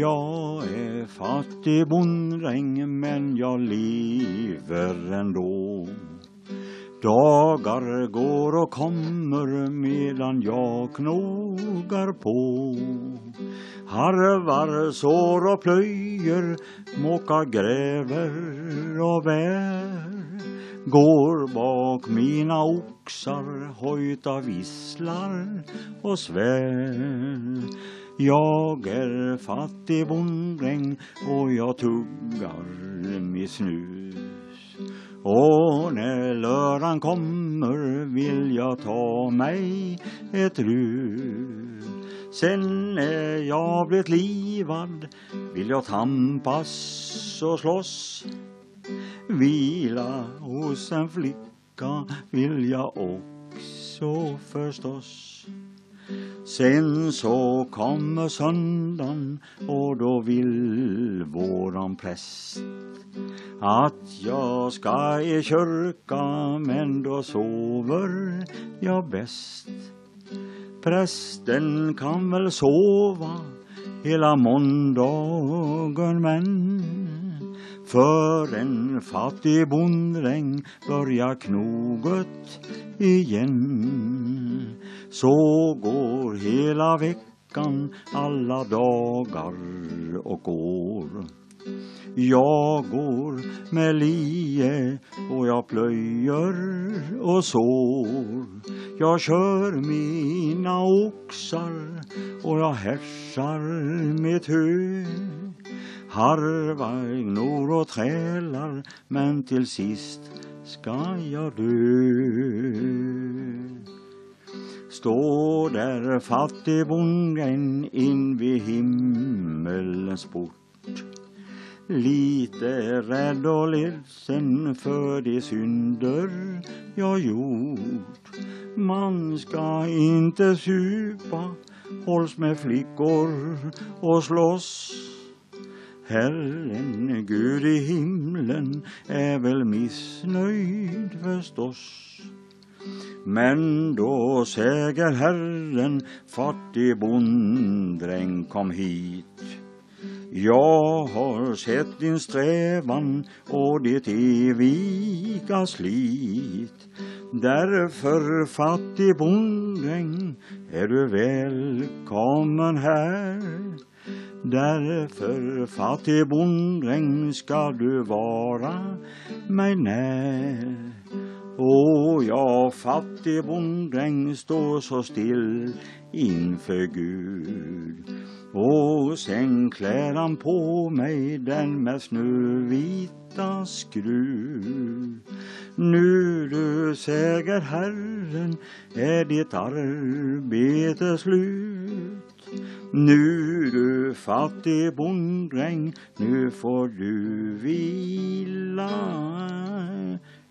Jag är fattig bonddräng men jag lever ändå. Dagar går och kommer medan jag knogar på. Harvar, sår och plöjer, mockar, gräver och bär. Går bak mina oxar, hojtar, visslar och svär. Jag är fattig bonddräng och jag tuggar med snus. Och när lördagen kommer vill jag ta mig ett rus. Sen när jag blivit livad vill jag tampas och slåss. Vila hos en flicka vill jag också förstås. Sen så kommer söndagen och då vill våran präst att jag ska i kyrka, men då sover jag bäst. Prästen kan väl sova hela måndagen, men för en fattig bonddräng börjar knoget igen. Så går hela veckan, alla dagar och år. Jag går med lie och jag plöjer och sår. Jag kör mina oxar och jag härsar mitt hö. Harvar, gnor och trälar, men till sist ska jag dö. Står där fattig bonddräng in vid himmelens port. Lite rädd och ledsen för de synder jag gjort. Man ska inte supa, hålls med flickor och slåss. Herren Gud i himlen är väl missnöjd förstås. Men då säger Herren, fattig bonddräng, kom hit. Jag har sett din strävan och ditt eviga slit. Därför, fattig bonddräng, är du välkommen här. Därför, fattig bonddräng, ska du vara mig när. Och jag, fattig bonddräng, står så still inför Gud. Och sen klär han på mig den med snövita skruv. Nu du säger Herren, är ditt arbete slut. Nu du fattig bonddräng, nu får du vila.